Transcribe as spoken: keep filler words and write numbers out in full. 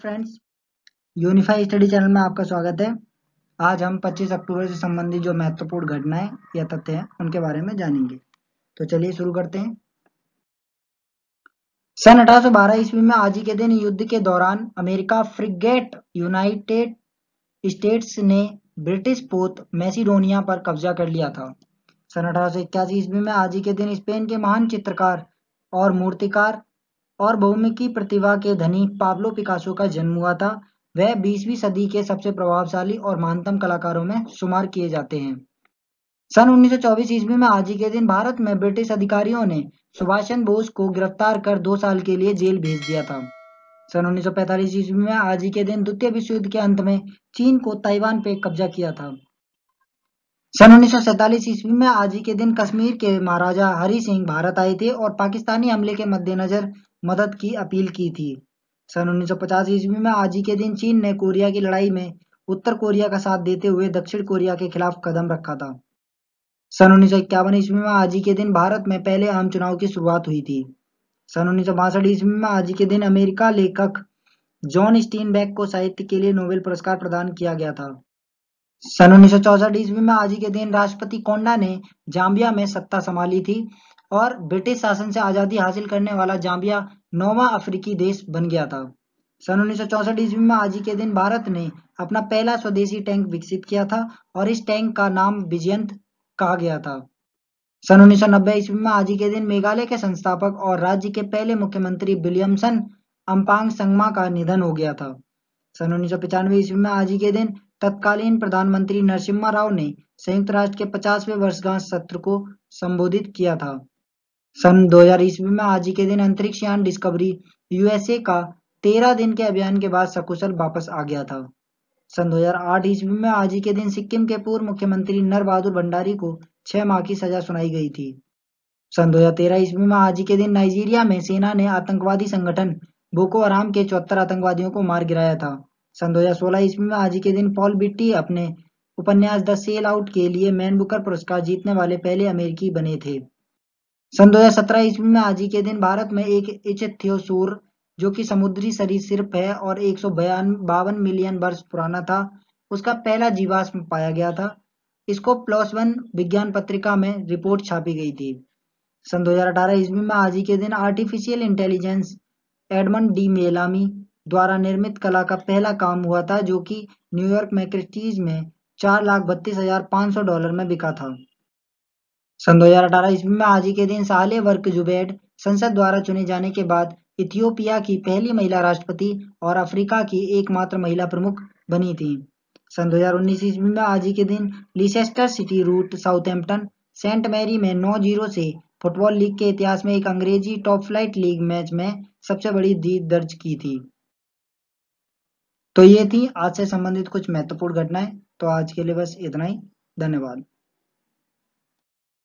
Friends, unify study channel में आपका स्वागत है। आज हम पच्चीस अक्टूबर से संबंधित जो महत्वपूर्ण घटनाएं या तथ्य हैं उनके बारे में जानेंगे। तो चलिए शुरू करते हैं। सन अठारह सौ बारह ईस्वी में आज ही के दिन युद्ध के दौरान अमेरिका फ्रिगेट यूनाइटेड स्टेट्स ने ब्रिटिश पोत मैसिडोनिया पर कब्जा कर लिया था। सन अठारह सौ इक्यासी ईस्वी में आज ही के दिन स्पेन के महान चित्रकार और मूर्तिकार और बहुमुखी प्रतिभा के धनी पाब्लो पिकासो का जन्म हुआ था। वह बीसवीं सदी के सबसे प्रभावशाली और महानतम कलाकारों में शुमार किए जाते हैं। सन उन्नीस सौ चौबीस ईस्वी में आज ही के दिन भारत में ब्रिटिश अधिकारियों ने सुभाष चंद्र बोस को गिरफ्तार कर दो साल के लिए जेल भेज दिया था। सन उन्नीस सौ पैंतालीस ईस्वी में आज ही के दिन द्वितीय विश्व युद्ध के अंत में चीन को ताइवान पे कब्जा किया था। सन उन्नीस सौ सैंतालीस ईस्वी में आज ही के दिन कश्मीर के महाराजा हरि सिंह भारत आए थे और पाकिस्तानी हमले के मद्देनजर मदद की अपील की थी। सन उन्नीस सौ पचास ईस्वी में आज ही के दिन चीन ने कोरिया की लड़ाई में उत्तर कोरिया का साथ देते हुए दक्षिण कोरिया के खिलाफ कदम रखा था। सन उन्नीस सौ इक्यावन ईस्वी में आज ही के दिन भारत में पहले आम चुनाव की शुरुआत हुई थी। सन उन्नीस सौ बासठ ईस्वी में आज ही के दिन अमेरिका लेखक जॉन स्टीनबेक को साहित्य के लिए नोबेल पुरस्कार प्रदान किया गया था। सन उन्नीस सौ चौसठ ईस्वी में आज ही के दिन राष्ट्रपति कोंडा ने जाम्बिया में सत्ता संभाली थी और ब्रिटिश शासन से आजादी हासिल करने वाला जाम्बिया नौवां अफ्रीकी देश बन गया था। सन उन्नीस सौ चौसठ ईस्वी में आज ही के दिन भारत ने अपना पहला स्वदेशी टैंक विकसित किया था और इस टैंक का नाम विजयंत कहा गया था। सन उन्नीस सौ नब्बे ईस्वी में आज ही के दिन मेघालय के संस्थापक और राज्य के पहले मुख्यमंत्री विलियमसन अम्पांग संगमा का निधन हो गया था। सन उन्नीस सौ पचानवे ईस्वी में आज ही के दिन तत्कालीन प्रधानमंत्री नरसिम्हा राव ने संयुक्त राष्ट्र के पचासवें वर्षगांठ सत्र को संबोधित किया था। सन दो हज़ार ईस्वी में आज ही के दिन अंतरिक्ष यान डिस्कवरी यूएसए का तेरह दिन के अभियान के बाद सकुशल वापस आ गया था। सन दो हज़ार आठ ईस्वी में आज ही के दिन सिक्किम के पूर्व मुख्यमंत्री नर बहादुर भंडारी को छह माह की सजा सुनाई गई थी। सन दो हज़ार तेरह ईस्वी में आज ही के दिन नाइजीरिया में सेना ने आतंकवादी संगठन बोको हराम के चौहत्तर आतंकवादियों को मार गिराया था। सन दो हज़ार सोलह ईस्वी में आज ही के दिन पॉल बिट्टी अपने उपन्यास द सेल आउट के लिए मैन बुकर पुरस्कार जीतने वाले पहले अमेरिकी बने थे। सन दो हज़ार सत्रह ईस्वी में आज ही के दिन भारत में एक इच्थियोसौर जो कि समुद्री सरीसृप है और एक सौ बावन मिलियन वर्ष पुराना था, उसका पहला जीवाश्म पाया गया था। इसको प्लस वन विज्ञान पत्रिका में रिपोर्ट छापी गई थी। सन दो हज़ार अठारह ईस्वी में आज ही के दिन artificial intelligence Edmond de Belamy द्वारा निर्मित कला का पहला काम हुआ था, जो कि न्यूयॉर्क में क्रिस्टीज में चार लाख बत्तीस हजार पाँच सौ डॉलर में बिका था। सन दो हज़ार अठारह ईस्वी में आज ही के दिन साले वर्क जुबैर संसद द्वारा चुने जाने के बाद इथियोपिया की पहली महिला राष्ट्रपति और अफ्रीका की एकमात्र महिला प्रमुख बनी थी। सन दो हज़ार उन्नीस ईस्वी में आज ही के दिन Leicester City rout Southampton Saint Mary में नौ जीरो से फुटबॉल लीग के इतिहास में एक अंग्रेजी टॉप फ्लाइट लीग मैच में सबसे बड़ी जीत दर्ज की थी। तो ये थी आज से संबंधित कुछ महत्वपूर्ण घटनाएं। तो आज के लिए बस इतना ही। धन्यवाद।